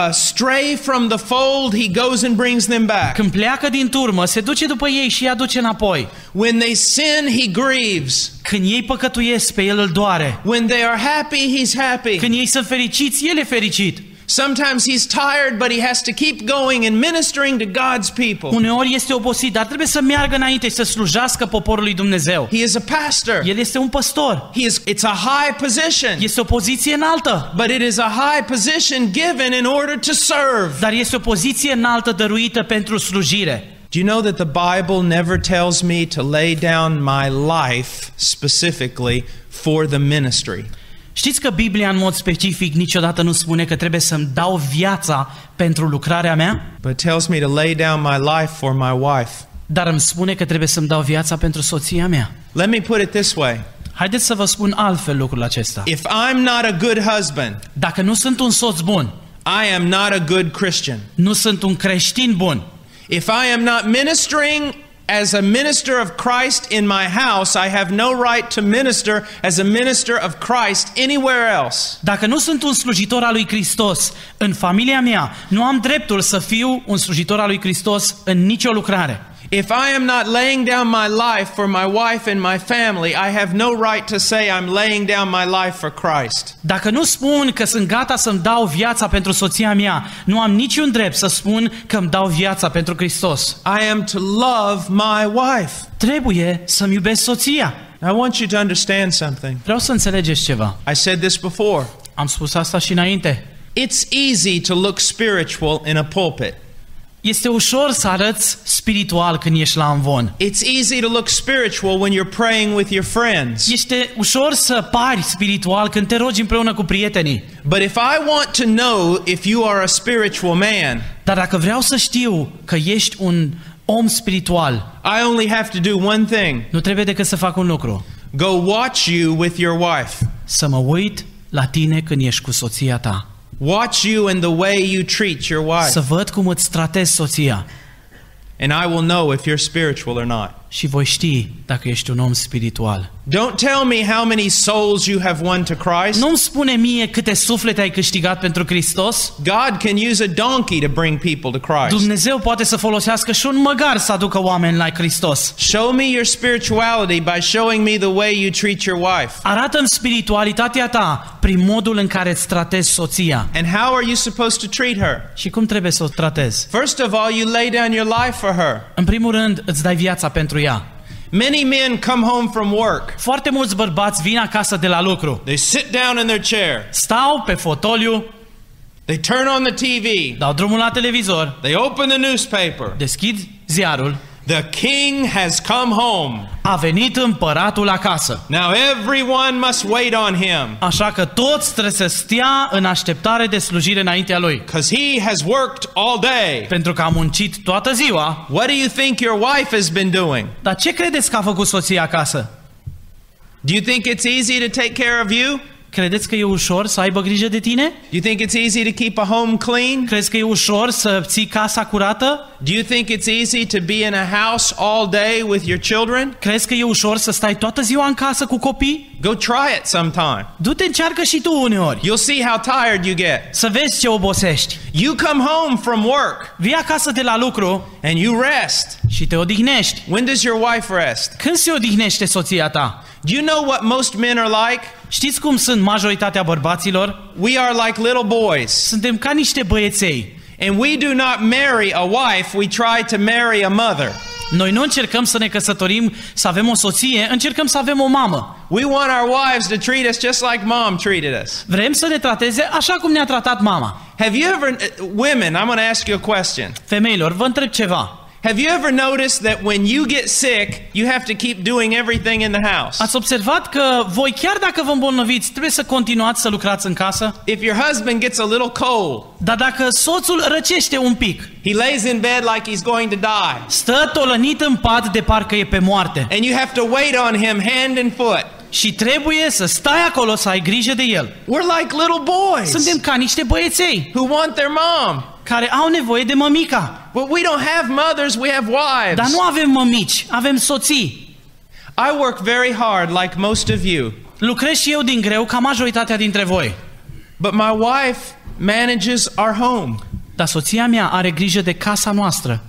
Speaker 1: stray from the fold, he goes and brings them back.
Speaker 2: Când pleacă din turmă, se duce după ei și îi aduce înapoi.
Speaker 1: When they sin, he grieves.
Speaker 2: Când ei păcătuiesc, pe el îl doare.
Speaker 1: When they are happy, he's happy.
Speaker 2: Când ei sunt fericiți, el e fericit.
Speaker 1: Sometimes he's tired, but he has to keep going and ministering to God's people.
Speaker 2: Uneori este obosit, dar trebuie să meargă înainte și să slujească poporului Dumnezeu.
Speaker 1: He is a pastor.
Speaker 2: El este un păstor.
Speaker 1: It's a high position.
Speaker 2: Este o poziție înaltă.
Speaker 1: But it is a high position given in order to serve.
Speaker 2: Dar este o poziție înaltă dăruită pentru slujire.
Speaker 1: Do you know that the Bible never tells me to lay down my life specifically for the ministry?
Speaker 2: Știți că Biblia în mod specific niciodată nu spune că trebuie să-mi dau viața pentru lucrarea mea?
Speaker 1: But it tells me to lay down my life for my wife.
Speaker 2: Dar îmi spune că trebuie să-mi dau viața pentru soția mea.
Speaker 1: Let me put it this way.
Speaker 2: Haideți să vă spun altfel lucrul acesta.
Speaker 1: If I'm not a good husband,
Speaker 2: Dacă nu sunt un soț bun,
Speaker 1: I am not a good Christian.
Speaker 2: nu sunt un creștin bun,
Speaker 1: If I am not ministering as a minister of Christ in my house, I have no right to minister as a minister of Christ anywhere else.
Speaker 2: dacă nu sunt un slujitor al lui Hristos în familia mea, nu am dreptul să fiu un slujitor al lui Hristos în nicio lucrare.
Speaker 1: If I am not laying down my life for my wife and my family, I have no right to say I'm laying down my life for Christ.
Speaker 2: Dacă nu spun că sunt gata să-mi dau viața pentru soția mea, nu am niciun drept să spun că îmi dau viața pentru Hristos.
Speaker 1: I am to love my wife.
Speaker 2: Trebuie să-mi iubesc soția.
Speaker 1: I want you to understand something.
Speaker 2: Vreau să înțelegeți ceva.
Speaker 1: I said this before.
Speaker 2: Am spus asta și înainte.
Speaker 1: It's easy to look spiritual in a pulpit.
Speaker 2: Este ușor să arăți spiritual când ești la amvon.
Speaker 1: It's easy to look spiritual when you're praying with your friends.
Speaker 2: Este ușor să pari spiritual când te rogi împreună cu prietenii.
Speaker 1: But if I want to know if you are a spiritual man,
Speaker 2: Dar dacă vreau să știu că ești un om spiritual,
Speaker 1: I only have to do one thing.
Speaker 2: nu trebuie decât să fac un lucru.
Speaker 1: Go watch you with your wife.
Speaker 2: Să mă uit la tine când ești cu soția ta.
Speaker 1: Watch you in the way you treat your wife.
Speaker 2: Să văd cum îți tratezi soția.
Speaker 1: And I will know if you're spiritual or not.
Speaker 2: Și voi ști dacă ești un om spiritual.
Speaker 1: Don't tell me how many souls you have won to Christ.
Speaker 2: Nu-mi spune mie câte suflete ai câștigat pentru Hristos.
Speaker 1: God can use a donkey to bring people to Christ.
Speaker 2: Dumnezeu poate să folosească și un măgar să aducă oameni la Hristos.
Speaker 1: Show me your spirituality by showing me the way you treat your wife.
Speaker 2: Arată-mi spiritualitatea ta prin modul în care îți tratezi soția.
Speaker 1: And how are you supposed to treat her?
Speaker 2: Și cum trebuie să o tratezi?
Speaker 1: First of all, you lay down your life for her.
Speaker 2: În primul rând, îți dai viața pentru ea.
Speaker 1: Many men come home from work.
Speaker 2: Foarte mulți bărbați vin acasă de la lucru.
Speaker 1: They sit down in their chair.
Speaker 2: Stau pe fotoliu,
Speaker 1: They turn on the TV.
Speaker 2: dau drumul la televizor,
Speaker 1: They open the newspaper.
Speaker 2: deschid ziarul.
Speaker 1: The king has come home.
Speaker 2: A venit împăratul acasă.
Speaker 1: Now everyone must wait on him
Speaker 2: Așa că toți trebuie să stea în așteptare de slujire înaintea lui.
Speaker 1: because he has worked all day.
Speaker 2: Pentru că a muncit toată ziua.
Speaker 1: What do you think your wife has been doing?
Speaker 2: Dar ce credeți că a făcut soția acasă?
Speaker 1: Do you think it's easy to take care of you?
Speaker 2: Credeți că e ușor să aibă grijă de tine?
Speaker 1: Do you think it's easy to keep a home clean?
Speaker 2: Crezi că e ușor să ții casa curată?
Speaker 1: Do you think it's easy to be in a house all day with your children?
Speaker 2: Crezi că e ușor să stai toată ziua în casă cu copii?
Speaker 1: Go try it sometime.
Speaker 2: Du-te, încearcă și tu uneori.
Speaker 1: You'll see how tired you get.
Speaker 2: Să vezi ce obosești.
Speaker 1: You come home from work
Speaker 2: Vii acasă de la lucru
Speaker 1: and you rest.
Speaker 2: și te odihnești.
Speaker 1: When does your wife rest?
Speaker 2: Când se odihnește soția ta?
Speaker 1: Do you know what most men are like?
Speaker 2: Știți cum sunt majoritatea bărbaților?
Speaker 1: We are like little boys.
Speaker 2: Suntem ca niște băieței.
Speaker 1: And we do not marry a wife, we try to marry a mother.
Speaker 2: Noi nu încercăm să ne căsătorim, să avem o soție, încercăm să avem o mamă.
Speaker 1: We want our wives to treat us just like mom treated us.
Speaker 2: Vrem să ne trateze așa cum ne-a tratat mama.
Speaker 1: Have you ever, women, I'm going to ask you a question.
Speaker 2: Femeilor, vă întreb ceva.
Speaker 1: Have you ever noticed that when you get sick, you have to keep doing everything in the house?
Speaker 2: Ați observat că voi, chiar dacă vă îmbolnăviți, trebuie să continuați să lucrați în casă?
Speaker 1: If your husband gets a little cold,
Speaker 2: Dar dacă soțul răcește un pic,
Speaker 1: he lays in bed like he's going to die,
Speaker 2: stă tolănit în pat de parcă e pe moarte
Speaker 1: and you have to wait on him hand and foot.
Speaker 2: și trebuie să stai acolo să ai grijă de el.
Speaker 1: We're like little boys
Speaker 2: Suntem ca niște băieței
Speaker 1: who want their mom.
Speaker 2: care au nevoie de mămica.
Speaker 1: But we don't have mothers, we have wives.
Speaker 2: Dar nu avem mămici, avem soții.
Speaker 1: I work very hard like most of you.
Speaker 2: Lucrez și eu din greu ca majoritatea dintre voi.
Speaker 1: But my wife manages our home.
Speaker 2: Dar soția mea are grijă de casa noastră.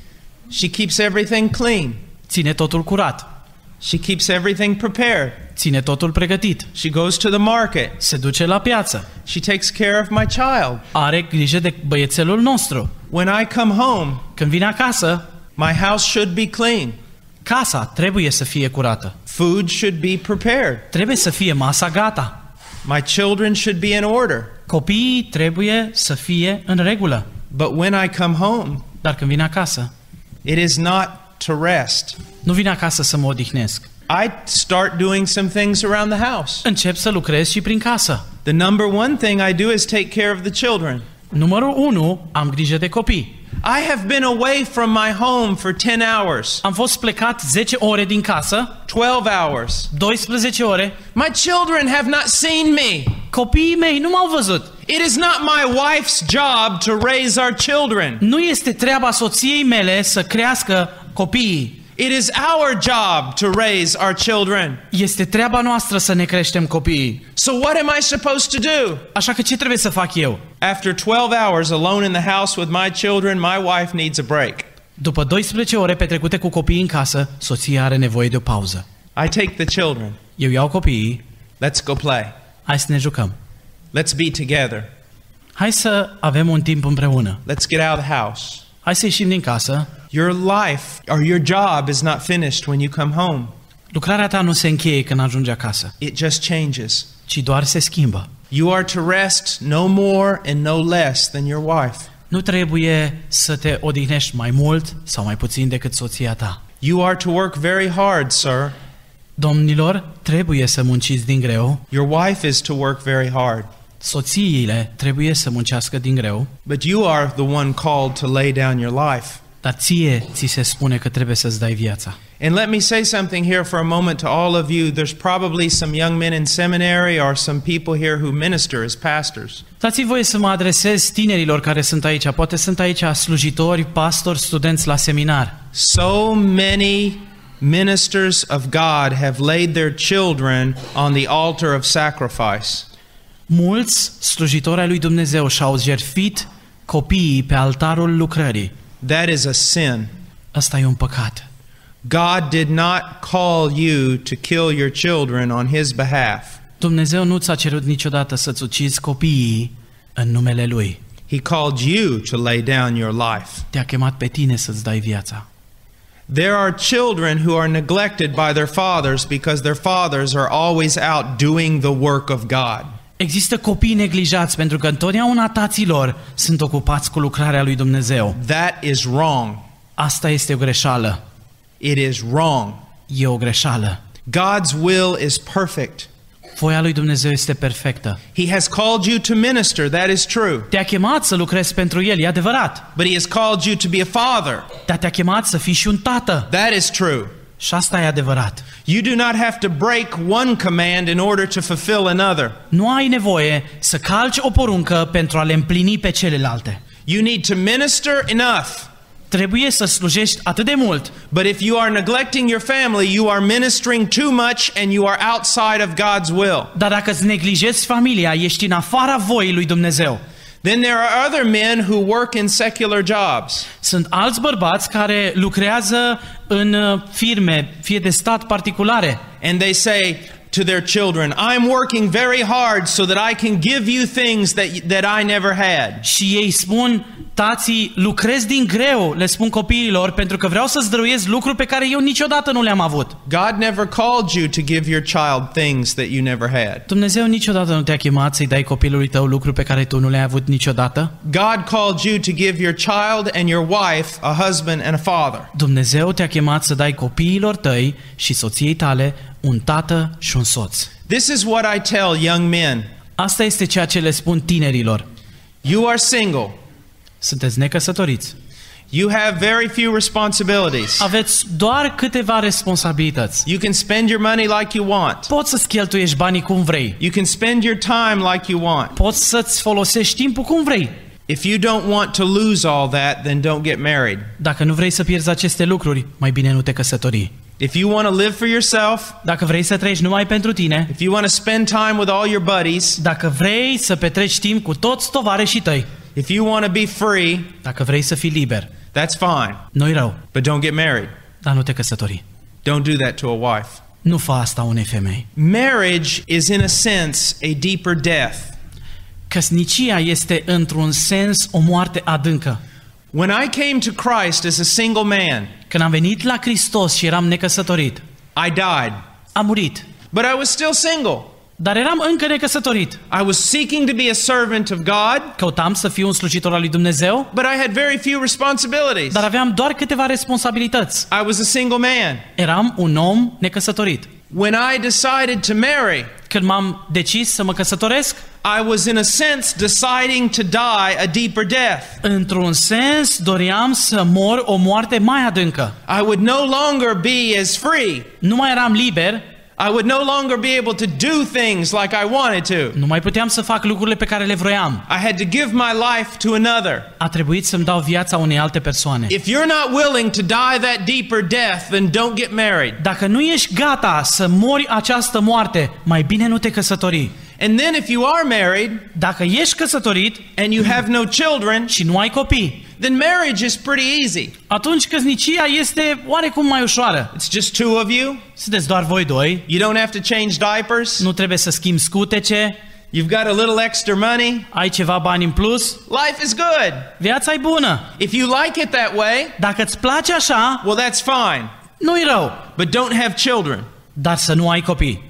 Speaker 1: She keeps everything clean.
Speaker 2: Ține totul curat.
Speaker 1: She keeps everything prepared.
Speaker 2: Ține totul pregătit.
Speaker 1: She goes to the market.
Speaker 2: Se duce la piață.
Speaker 1: She takes care of my child.
Speaker 2: Are grijă de băiețelul nostru.
Speaker 1: When I come home,
Speaker 2: Când vine acasă,
Speaker 1: my house should be clean.
Speaker 2: casa trebuie să fie curată.
Speaker 1: Food should be prepared.
Speaker 2: Trebuie să fie masa gata.
Speaker 1: My children should be in order.
Speaker 2: Copiii trebuie să fie în regulă.
Speaker 1: But when I come home,
Speaker 2: Dar când vine acasă,
Speaker 1: it is not to rest.
Speaker 2: nu vin acasă să mă odihnesc.
Speaker 1: I start doing some things around the house.
Speaker 2: Încep să lucrez și prin casă.
Speaker 1: The number one thing I do is take care of the children.
Speaker 2: Numărul 1, am grijă de copii.
Speaker 1: I have been away from my home for 10 hours,
Speaker 2: Am fost plecat 10 ore din casă,
Speaker 1: 12 hours.
Speaker 2: 12 ore.
Speaker 1: My children have not seen me.
Speaker 2: Copiii mei nu m-au văzut.
Speaker 1: It is not my wife's job to raise our children.
Speaker 2: Nu este treaba soției mele să crească copiii.
Speaker 1: It is our job to raise our children.
Speaker 2: Este treaba noastră să ne creștem copiii.
Speaker 1: So what am I supposed to do?
Speaker 2: Așa că ce trebuie să fac eu?
Speaker 1: After 12 hours alone in the house with my children, my wife needs a break.
Speaker 2: După 12 ore petrecute cu copiii în casă, soția are nevoie de o pauză.
Speaker 1: I take the children.
Speaker 2: Eu iau copiii,
Speaker 1: Let's go play.
Speaker 2: hai să ne jucăm.
Speaker 1: Let's be together.
Speaker 2: Hai să avem un timp împreună.
Speaker 1: Let's get out of the house.
Speaker 2: Hai să ieșim din casă.
Speaker 1: Your life or your job is not finished when you come home.
Speaker 2: Lucrarea ta nu se încheie când ajungi acasă,
Speaker 1: It just changes.
Speaker 2: ci doar se schimbă.
Speaker 1: You are to rest no more and no less than your wife.
Speaker 2: Nu trebuie să te odihnești mai mult sau mai puțin decât soția ta.
Speaker 1: You are to work very hard, sir.
Speaker 2: Domnilor, trebuie să munciți din greu.
Speaker 1: Your wife is to work very hard.
Speaker 2: Soțiile trebuie să muncească din greu.
Speaker 1: But you are the one called to lay down your life.
Speaker 2: Dar ție ți se spune că trebuie să-ți dai viața.
Speaker 1: And let me say something here for a moment to all of you. There's probably some young men in seminary or some people here who minister as pastors.
Speaker 2: Dați-mi voie să mă adresez tinerilor care sunt aici. Poate sunt aici slujitori, pastori, studenți la seminar.
Speaker 1: So many ministers of God have laid their children on the altar of sacrifice.
Speaker 2: Mulți slujitori ai lui Dumnezeu și-au jertfit copiii pe altarul lucrării.
Speaker 1: That is a sin.
Speaker 2: Asta e un păcat.
Speaker 1: God did not call you to kill your children on His behalf.
Speaker 2: Dumnezeu nu ți-a cerut niciodată să-ți ucizi copiii în numele Lui.
Speaker 1: He called you to lay down your life.
Speaker 2: Te-a chemat pe tine să-ți dai viața.
Speaker 1: There are children who are neglected by their fathers because their fathers are always out doing the work of God.
Speaker 2: Există copii neglijați pentru că întotdeauna taților sunt ocupați cu lucrarea lui Dumnezeu.
Speaker 1: That is wrong.
Speaker 2: Asta este o greșeală.
Speaker 1: It is wrong.
Speaker 2: E o greșeală.
Speaker 1: God's will is perfect.
Speaker 2: Voia lui Dumnezeu este perfectă.
Speaker 1: He has called you to minister, that is true.
Speaker 2: Te-a chemat să lucrezi pentru El, e adevărat.
Speaker 1: But He has called you to be a father.
Speaker 2: Dar te-a chemat să fii și un tată.
Speaker 1: That is true.
Speaker 2: Și asta e adevărat.
Speaker 1: You do not have to break one command in order to fulfill another.
Speaker 2: Nu ai nevoie să calci o poruncă pentru a le împlini pe celelalte.
Speaker 1: You need to minister enough.
Speaker 2: Trebuie să slujești atât de mult.
Speaker 1: But if you are neglecting your family, you are ministering too much and you are outside of God's will.
Speaker 2: Dar dacă îți neglijezi familia, ești în afara voii lui Dumnezeu.
Speaker 1: Then there are other men who work in secular jobs.
Speaker 2: Sunt alți bărbați care lucrează în firme, fie de stat, particulare.
Speaker 1: And they say to their children, I'm working very hard so that I can give you things that I never had.
Speaker 2: Și ei spun, tații, lucrez din greu, le spun copiilor, pentru că vreau să-ți dăruiesc lucruri pe care eu niciodată nu le-am avut.
Speaker 1: God never called you to give your child things that you never had.
Speaker 2: Dumnezeu niciodată nu te-a chemat să-i dai copilului tău lucruri pe care tu nu le-ai avut niciodată.
Speaker 1: God called you to give your child and your wife a husband and a father.
Speaker 2: Dumnezeu te-a chemat să dai copiilor tăi și soției tale un tată și un soț.
Speaker 1: This is what I tell young men.
Speaker 2: Asta este ceea ce le spun tinerilor.
Speaker 1: You are single.
Speaker 2: Sunteți necăsătoriți.
Speaker 1: You have very few responsibilities.
Speaker 2: Aveți doar câteva responsabilități.
Speaker 1: You can spend your money like you want.
Speaker 2: Poți să-ți cheltuiești banii cum vrei.
Speaker 1: You can spend your time like you want.
Speaker 2: Poți să-ți folosești timpul cum vrei.
Speaker 1: If you don't want to lose all that, then don't get married.
Speaker 2: Dacă nu vrei să pierzi aceste lucruri, mai bine nu te căsători.
Speaker 1: If you want to live for yourself,
Speaker 2: dacă vrei să trăiești numai pentru tine,
Speaker 1: if you want to spend time with all your buddies,
Speaker 2: dacă vrei să petreci timp cu toți tovarășii tăi,
Speaker 1: if you want to be free,
Speaker 2: dacă vrei să fii liber,
Speaker 1: that's fine.
Speaker 2: Nu-i rău.
Speaker 1: But don't get married.
Speaker 2: Dar nu te căsători.
Speaker 1: Don't do that to a wife.
Speaker 2: Nu fă asta unei femei.
Speaker 1: Marriage is in a sense a deeper death.
Speaker 2: Căsnicia este într-un sens o moarte adâncă.
Speaker 1: When I came to Christ as a single man,
Speaker 2: când am venit la Hristos și eram necăsătorit,
Speaker 1: I died.
Speaker 2: Am murit.
Speaker 1: But I was still single.
Speaker 2: Dar eram încă necăsătorit.
Speaker 1: I was seeking to be a servant of God.
Speaker 2: Căutam să fiu un slujitor al lui Dumnezeu.
Speaker 1: But I had very few responsibilities.
Speaker 2: Dar aveam doar câteva responsabilități.
Speaker 1: I was a single man.
Speaker 2: Eram un om necăsătorit.
Speaker 1: When I decided to marry,
Speaker 2: când m-am decis să mă căsătoresc,
Speaker 1: I was in a sense deciding to die a deeper death.
Speaker 2: Într-un sens doream să mor o moarte mai adâncă.
Speaker 1: I would no longer be as free.
Speaker 2: Nu mai eram liber.
Speaker 1: I would no longer be able to do things like I wanted to.
Speaker 2: Nu mai puteam să fac lucrurile pe care le vroiam.
Speaker 1: I had to give my life to another.
Speaker 2: A trebuit să-mi dau viața unei alte persoane.
Speaker 1: If you're not willing to die that deeper death, then don't get married.
Speaker 2: Dacă nu ești gata să mori această moarte, mai bine nu te căsători.
Speaker 1: And then if you are married,
Speaker 2: dacă ești căsătorit
Speaker 1: and you have no children,
Speaker 2: și nu ai copii,
Speaker 1: then marriage is pretty easy.
Speaker 2: Atunci căsnicia este oarecum mai ușoară.
Speaker 1: It's just two of you.
Speaker 2: Sunteți doar voi doi.
Speaker 1: You don't have to change diapers.
Speaker 2: Nu trebuie să schimbi scutece.
Speaker 1: You've got a little extra money.
Speaker 2: Ai ceva bani în plus.
Speaker 1: Life is good.
Speaker 2: Viața e bună.
Speaker 1: If you like it that way,
Speaker 2: dacă îți place așa,
Speaker 1: well, that's fine.
Speaker 2: Nu-i rău.
Speaker 1: But don't have children.
Speaker 2: Dar să nu ai copii.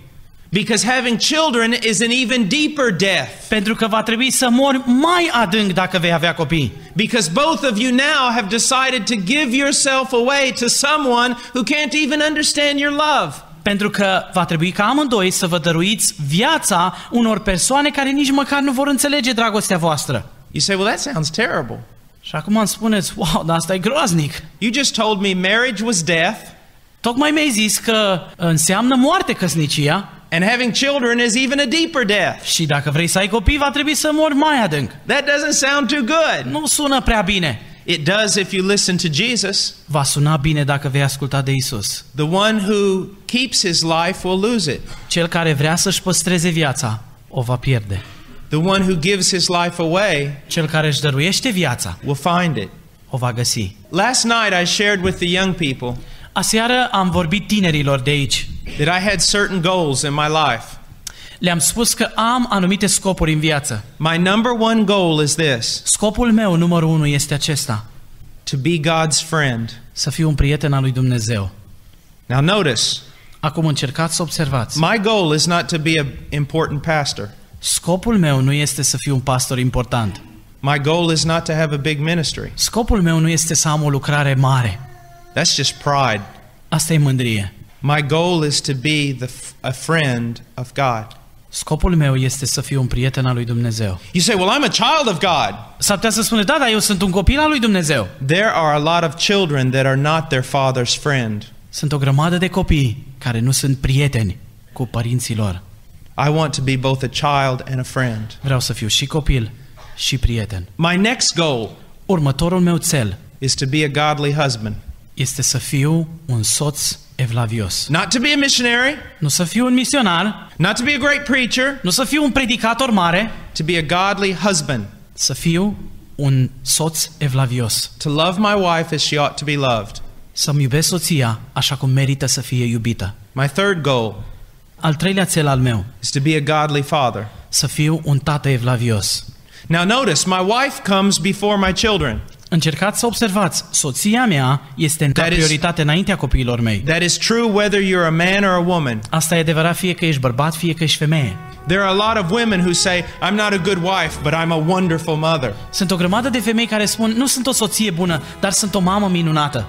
Speaker 1: Because having children is an even deeper death.
Speaker 2: Pentru că va trebui să mori mai adânc dacă vei avea copii.
Speaker 1: Because both of you now have decided to give yourself away to someone who can't even understand your love.
Speaker 2: Pentru că va trebui ca amândoi să vă dăruiți viața unor persoane care nici măcar nu vor înțelege dragostea voastră.
Speaker 1: You say, well, that sounds terrible.
Speaker 2: Și acum îmi spuneți, wow, dar asta e groaznic.
Speaker 1: You just told me marriage was death.
Speaker 2: Tocmai mi-ai zis că înseamnă moarte căsnicia.
Speaker 1: And having children is even a deeper death.
Speaker 2: Și dacă vrei să ai copii, va trebui să mori mai adânc.
Speaker 1: That doesn't sound too good.
Speaker 2: Nu sună prea bine.
Speaker 1: It does if you listen to Jesus.
Speaker 2: Va suna bine dacă vei asculta de Isus.
Speaker 1: The one who keeps his life will lose it.
Speaker 2: Cel care vrea să-și păstreze viața, o va pierde.
Speaker 1: The one who gives his life away
Speaker 2: Cel care își dăruiește viața,
Speaker 1: will find it.
Speaker 2: o va găsi.
Speaker 1: Last night I shared with the young people
Speaker 2: Aseară am vorbit tinerilor de aici.
Speaker 1: that I had certain goals in my life.
Speaker 2: Le-am spus că am anumite scopuri în viață.
Speaker 1: My number one goal is this:
Speaker 2: Scopul meu numărul 1 este acesta:
Speaker 1: to be God's friend.
Speaker 2: să fiu un prieten al lui Dumnezeu.
Speaker 1: Now notice,
Speaker 2: Acum încercați să observați.
Speaker 1: my goal is not to be an important pastor.
Speaker 2: Scopul meu nu este să fiu un pastor important.
Speaker 1: My goal is not to have a big ministry.
Speaker 2: Scopul meu nu este să am o lucrare mare.
Speaker 1: That's just pride.
Speaker 2: Asta e mândrie.
Speaker 1: My goal is to be a friend of God.
Speaker 2: Scopul meu este să fiu un prieten al lui Dumnezeu.
Speaker 1: You say, well, I'm a child of God.
Speaker 2: S-ar putea să spuneți, da, dar eu sunt un copil al lui Dumnezeu.
Speaker 1: There are a lot of children that are not their father's friend.
Speaker 2: Sunt o grămadă de copii care nu sunt prieteni cu părinții lor.
Speaker 1: I want to be both a child and a friend.
Speaker 2: Vreau să fiu și copil și prieten.
Speaker 1: My next goal
Speaker 2: Următorul meu cel
Speaker 1: is to be a godly husband.
Speaker 2: este să fiu un soț evlavios.
Speaker 1: Not to be a missionary,
Speaker 2: Nu să fiu un misionar,
Speaker 1: not to be a great preacher,
Speaker 2: nu să fiu un predicator mare,
Speaker 1: to be a godly husband.
Speaker 2: să fiu un soț evlavios.
Speaker 1: To love my wife as she ought to be loved.
Speaker 2: Să-mi iubesc soția așa cum merită să fie iubită.
Speaker 1: My third goal
Speaker 2: Al treilea cel al meu,
Speaker 1: is to be a godly father.
Speaker 2: să fiu un tată evlavios.
Speaker 1: Now notice, my wife comes before my children.
Speaker 2: Încercați să observați, soția mea este în
Speaker 1: That is-
Speaker 2: prioritate înaintea copiilor mei.
Speaker 1: That is true whether you're a man or a woman.
Speaker 2: Asta e adevărat fie că ești bărbat, fie că ești femeie.
Speaker 1: There are a lot of women who say, I'm not a good wife, but I'm a wonderful mother.
Speaker 2: Sunt o grămadă de femei care spun, nu sunt o soție bună, dar sunt o mamă minunată.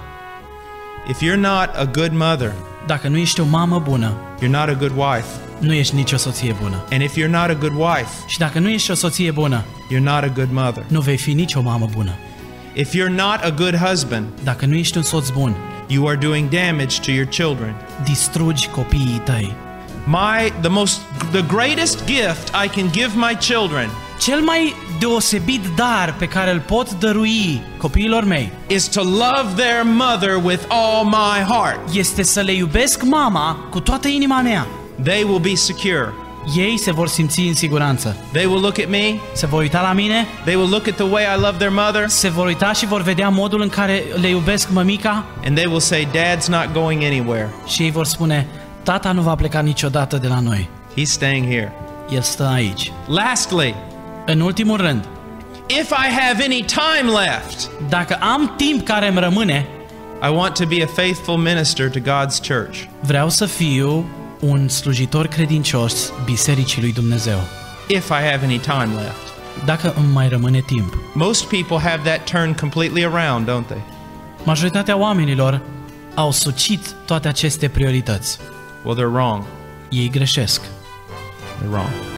Speaker 1: If you're not a good mother,
Speaker 2: Dacă nu ești o mamă bună,
Speaker 1: you're not a good wife.
Speaker 2: nu ești nici o soție bună.
Speaker 1: And if you're not a good wife,
Speaker 2: Și dacă nu ești o soție bună,
Speaker 1: you're not a good mother.
Speaker 2: nu vei fi nici o mamă bună.
Speaker 1: If you're not a good husband,
Speaker 2: Dacă nu ești un soț bun,
Speaker 1: you are doing damage to your children.
Speaker 2: distrugi copiii tăi.
Speaker 1: The greatest gift I can give my children
Speaker 2: Cel mai deosebit dar pe care îl pot dărui copiilor mei
Speaker 1: is to love their mother with all my heart.
Speaker 2: este să le iubesc mama cu toată inima mea.
Speaker 1: They will be secure.
Speaker 2: Ei se vor simți în siguranță.
Speaker 1: They will look at me.
Speaker 2: Se vor uita la mine,
Speaker 1: They will look at the way I love their mother,
Speaker 2: se vor uita și vor vedea modul în care le iubesc mămica
Speaker 1: and they will say, Dad's not going anywhere.
Speaker 2: și ei vor spune, tata nu va pleca niciodată de la noi.
Speaker 1: He's staying here.
Speaker 2: El stă aici.
Speaker 1: Lastly,
Speaker 2: În ultimul rând,
Speaker 1: if I have any time left,
Speaker 2: dacă am timp care îmi rămâne,
Speaker 1: I want to be a faithful minister to God's church.
Speaker 2: vreau să fiu un slujitor credincios Bisericii lui Dumnezeu.
Speaker 1: If I have any time left.
Speaker 2: Dacă îmi mai rămâne timp.
Speaker 1: Most people have that turned completely around, don't they?
Speaker 2: Majoritatea oamenilor au sucit toate aceste priorități.
Speaker 1: Well, they're wrong.
Speaker 2: Ei greșesc.
Speaker 1: They're wrong.